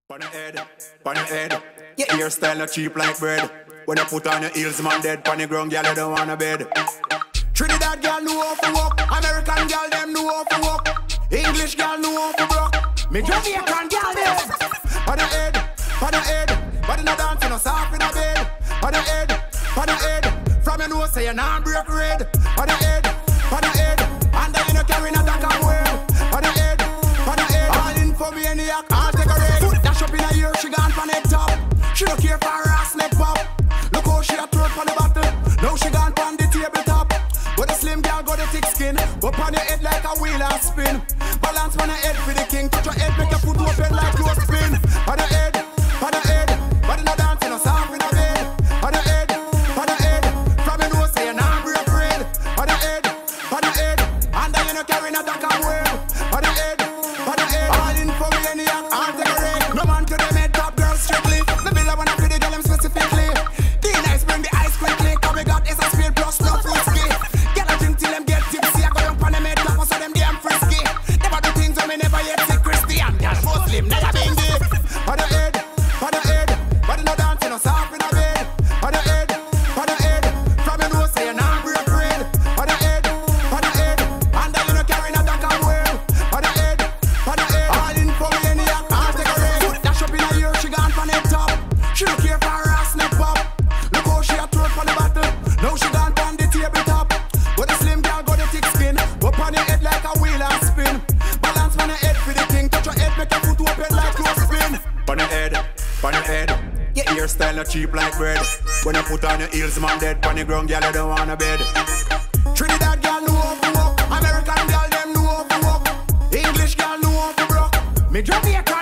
On your head, your hairstyle not cheap like bread. When you put on your heels, man dead. On the ground, girl, you don't want a bed. Trinidad girl know how to walk. American girl, them know how to walk. English girl know how to rock. Me Jamaican girl, them. On your head, body no dancing, no soft in a bed. On your head, from your nose say you not break red. On your head, and then you no carry no dark and wear. On your head, all in for me and the act, all take a red. Dash up in a year, she gone from head top. She don't care for her ass neck pop. Look how she a throat for the bottle. Now she gone from the tabletop. But the slim girl got the thick skin. Up on your head like a wheel and spin. Balance on your head for the king. Touch your head, make your foot open like clothespin. On your head, body no dancing, no soft in a bed. On your head, from your nose say you not break red. On your head, and then you no carry no dark and wear. On your head, all in for me and the act, all take a red. No man to them head top girls strictly. The bill I wanna feed the girl them specifically. D-Nice bring the ice quickly. Cause we got is a speed plus no whiskey. Get a drink till them get tipsy. I go down on them head top so them damn frisky. Never do things when me never yet see Christian. Girl Muslim, never been there. On your head, body no dancing, no soft in a bed. On your head, from your nose say you not break red. On your head, and then you no carry no dark and wear. On your head, all in for me and the act, all take a red. Dash up in a year, she gone from head top. She don't care for her ass neck pop. Look how she a throat for the battle. Now she gone from the tabletop. But the slim girl got the thick skin. Up on your head like a wheel and spin. Balance on your head for the king. Touch your head, make your foot open like clothespin. On your head, your hairstyle not cheap like bread. When you put on your heels, man dead. On the ground, girl, you don't want a bed. Trinidad girl know how to walk. American girl, them know how to walk. English girl know how to rock. Me Jamaican